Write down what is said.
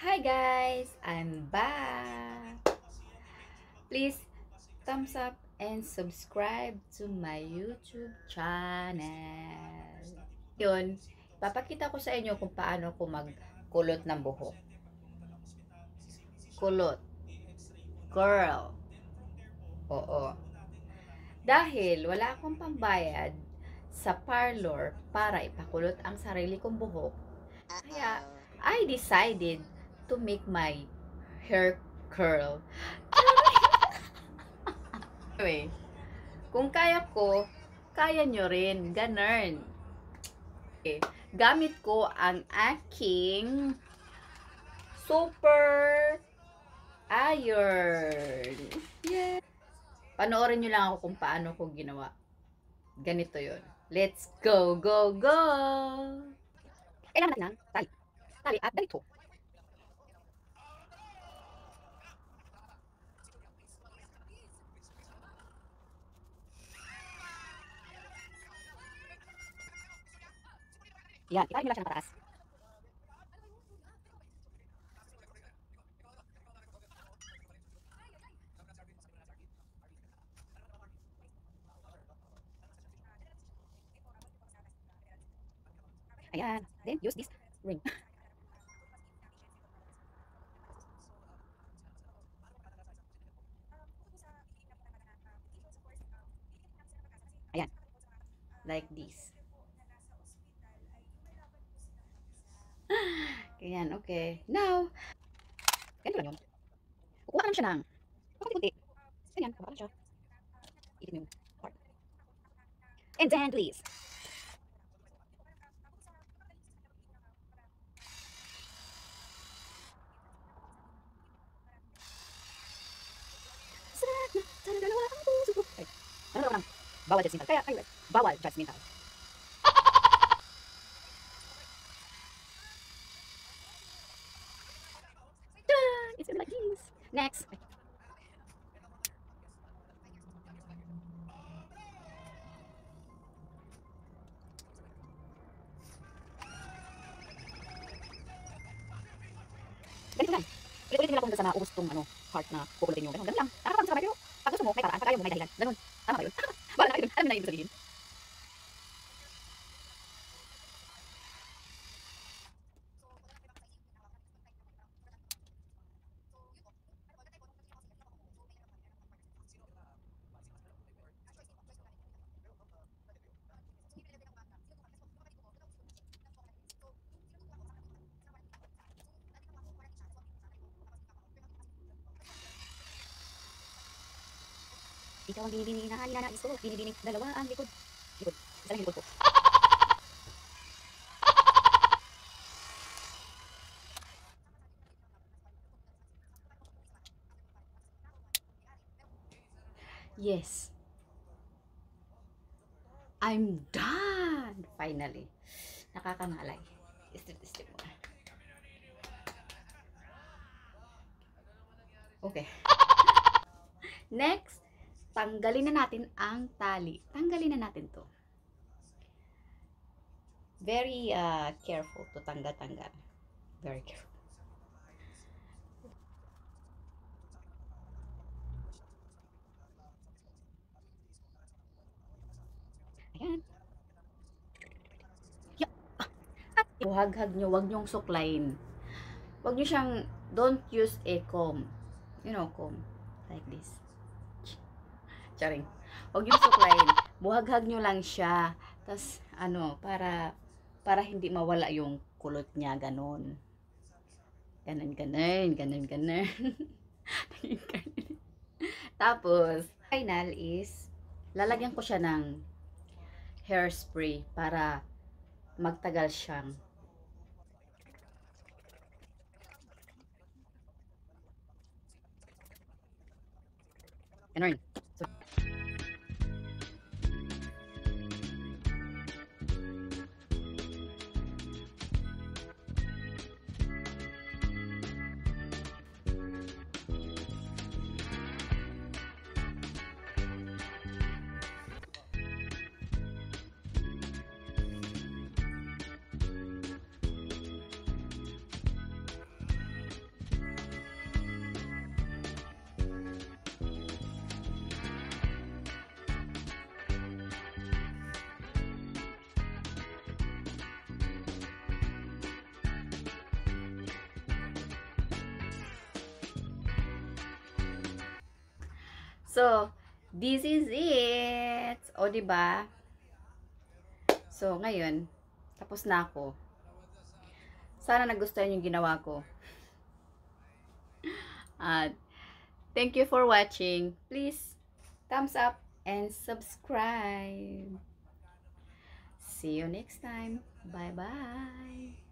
Hi guys, I'm back. Please thumbs up and subscribe to my YouTube channel. Yun, papakita ko sa inyo kung paano ko magkulot ng buhok. Kulot. Girl. Oo. Dahil wala akong pambayad sa parlor para ipakulot ang sarili kong buhok, kaya I decided to make my hair curl. Anyway, kung kaya ko, kaya nyo rin. Ganun. Okay. Gamit ko ang aking super iron. Yeah. Panoorin nyo lang ako kung paano ko ginawa. Ganito yon. Let's go, go, go! Kailangan natin ng tali. Tali at ganito. Yan, itarik nyo lang siya ng pataas. Ayan. Then, use this ring. Ayan. Like this. Ayan, okay. Now, ganito lang yun. Kukuha ka lang siya ng kunti-kunti. Ganyan, kukuha lang siya. Ikit mo yung part. And then, please. Sarap na sa dalawa ang puso ko. Ay, ano lang, bawal judgmental. Kaya, ay, bawal judgmental. It's gonna be like this. Next. Ganito lang. Ulit-ulit nila kung hanggang sa naubos itong part na kukulutin nyo. Ganun lang. Nakakapagod sa pero pag gusto mo, may paraan. Pag ayaw mo, may dahilan. Ganun. Tama ba yun? Bala na kayo dun. Alam mo na yung ibig sabihin. Ikaw ang binibini na ninanais ko. Binibini dalawa ang likod. Likod. Isa lang yung likod ko. Yes. I'm done! Finally. Nakakangalay. Istip mo. Okay. Next, tanggalin na natin ang tali. Tanggalin na natin to. Very careful to tanggal-tanggal. Very careful. Ayan. Buhaghag nyo, wag nyong suklayin. Wag nyo siyang, don't use a comb. You know, comb. Like this. Charing. Wag nyo suklayin. Buhaghag nyo lang siya. Tapos, para hindi mawala yung kulot niya, ganun. Ganun. Tapos, final is, lalagyan ko siya ng hairspray para magtagal siyang ganun. So, So, this is it. O, diba? So, ngayon, tapos na ako. Sana nagustuhan yung ginawa ko. At, thank you for watching. Please, thumbs up and subscribe. See you next time. Bye-bye.